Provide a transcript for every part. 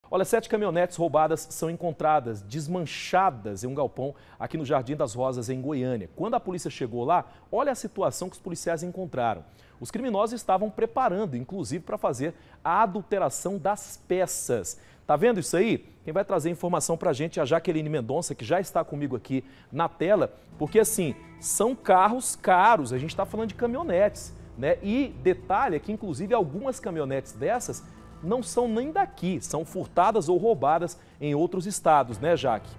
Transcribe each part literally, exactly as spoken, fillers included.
Olha, sete caminhonetes roubadas são encontradas desmanchadas em um galpão aqui no Jardim das Rosas, em Goiânia. Quando a polícia chegou lá, olha a situação que os policiais encontraram. Os criminosos estavam preparando, inclusive, para fazer a adulteração das peças. Tá vendo isso aí? Quem vai trazer informação para a gente é a Jaqueline Mendonça, que já está comigo aqui na tela, porque assim, são carros caros, a gente está falando de caminhonetes, né? E detalhe é que, inclusive, algumas caminhonetes dessas não são nem daqui, são furtadas ou roubadas em outros estados, né, Jaque?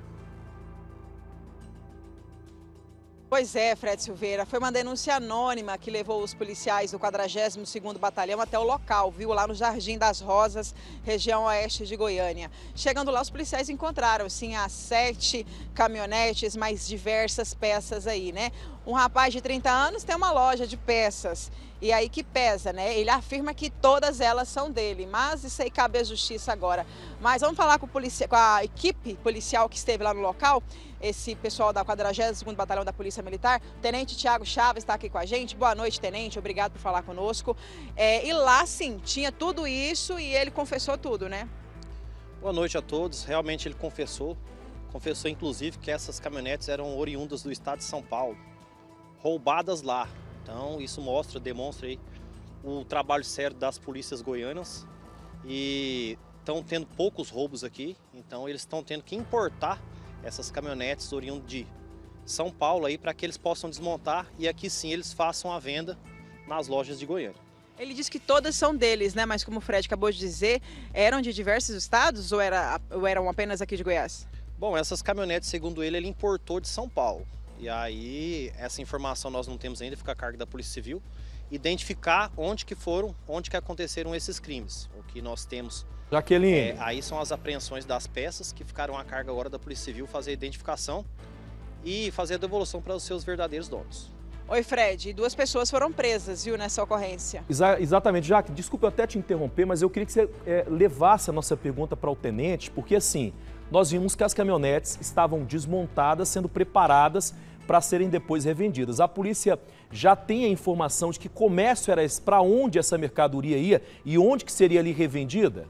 Pois é, Fred Silveira, foi uma denúncia anônima que levou os policiais do quadragésimo segundo Batalhão até o local, viu, lá no Jardim das Rosas, região oeste de Goiânia. Chegando lá, os policiais encontraram, sim, as sete caminhonetes, mais diversas peças aí, né? Um rapaz de trinta anos tem uma loja de peças, e aí que pesa, né? Ele afirma que todas elas são dele, mas isso aí cabe à justiça agora. Mas vamos falar com, policia, com a equipe policial que esteve lá no local, esse pessoal da quadragésimo segundo Batalhão da Polícia Militar. O Tenente Tiago Chaves está aqui com a gente. Boa noite, Tenente, obrigado por falar conosco. É, e lá, sim, tinha tudo isso e ele confessou tudo, né? Boa noite a todos. Realmente ele confessou. Confessou, inclusive, que essas caminhonetes eram oriundas do estado de São Paulo, roubadas lá. Então, isso mostra, demonstra aí o trabalho sério das polícias goianas. E estão tendo poucos roubos aqui, então eles estão tendo que importar essas caminhonetes oriundas de São Paulo aí para que eles possam desmontar e aqui sim eles façam a venda nas lojas de Goiânia. Ele disse que todas são deles, né? Mas como o Fred acabou de dizer, eram de diversos estados ou, era, ou eram apenas aqui de Goiás? Bom, essas caminhonetes, segundo ele, ele importou de São Paulo. E aí, essa informação nós não temos ainda, fica a cargo da Polícia Civil, identificar onde que foram, onde que aconteceram esses crimes. O que nós temos, Jaqueline, é, aí são as apreensões das peças que ficaram a cargo agora da Polícia Civil, fazer a identificação e fazer a devolução para os seus verdadeiros donos. Oi, Fred, duas pessoas foram presas, viu, nessa ocorrência. Exa exatamente, Jaque, desculpa eu até te interromper, mas eu queria que você é, levasse a nossa pergunta para o Tenente, porque assim, nós vimos que as caminhonetes estavam desmontadas, sendo preparadas para serem depois revendidas. A polícia já tem a informação de que comércio era esse, para onde essa mercadoria ia e onde que seria ali revendida?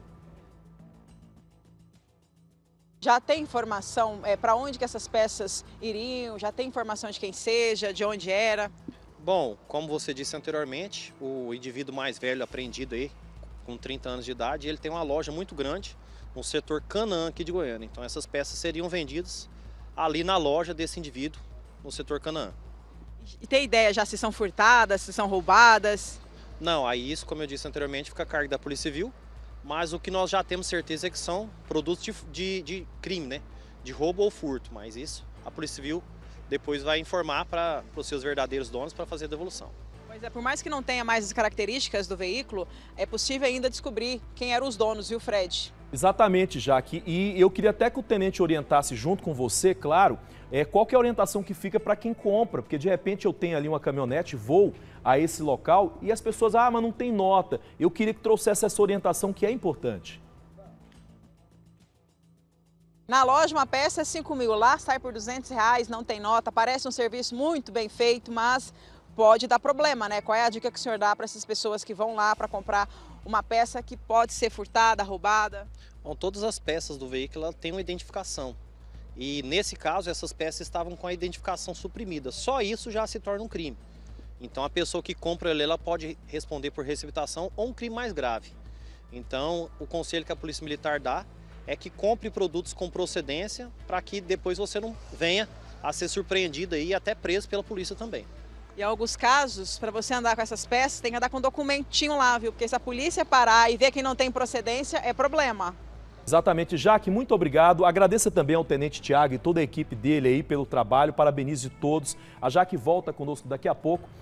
Já tem informação é, para onde que essas peças iriam? Já tem informação de quem seja, de onde era? Bom, como você disse anteriormente, o indivíduo mais velho apreendido aí, com trinta anos de idade, ele tem uma loja muito grande no setor Canaã aqui de Goiânia. Então essas peças seriam vendidas ali na loja desse indivíduo, no setor Canaã. E tem ideia já se são furtadas, se são roubadas? Não, aí isso, como eu disse anteriormente, fica a cargo da Polícia Civil, mas o que nós já temos certeza é que são produtos de, de, de crime, né? De roubo ou furto, mas isso a Polícia Civil depois vai informar para os seus verdadeiros donos para fazer a devolução. Pois é, por mais que não tenha mais as características do veículo, é possível ainda descobrir quem eram os donos, viu, Fred? Exatamente, Jaque. E eu queria até que o Tenente orientasse junto com você, claro, é, qual que é a orientação que fica para quem compra, porque de repente eu tenho ali uma caminhonete, vou a esse local e as pessoas, ah, mas não tem nota. Eu queria que trouxesse essa orientação que é importante. Na loja uma peça é cinco mil, lá sai por duzentos reais, não tem nota, parece um serviço muito bem feito, mas pode dar problema, né? Qual é a dica que o senhor dá para essas pessoas que vão lá para comprar uma peça que pode ser furtada, roubada? Bom, todas as peças do veículo têm uma identificação. E nesse caso, essas peças estavam com a identificação suprimida. Só isso já se torna um crime. Então a pessoa que compra ela pode responder por receptação ou um crime mais grave. Então o conselho que a Polícia Militar dá é que compre produtos com procedência para que depois você não venha a ser surpreendido e até preso pela polícia também. Em alguns casos, para você andar com essas peças, tem que andar com um documentinho lá, viu? Porque se a polícia parar e ver que não tem procedência, é problema. Exatamente, Jaque, muito obrigado. Agradeça também ao Tenente Tiago e toda a equipe dele aí pelo trabalho. Parabenize todos. A Jaque volta conosco daqui a pouco.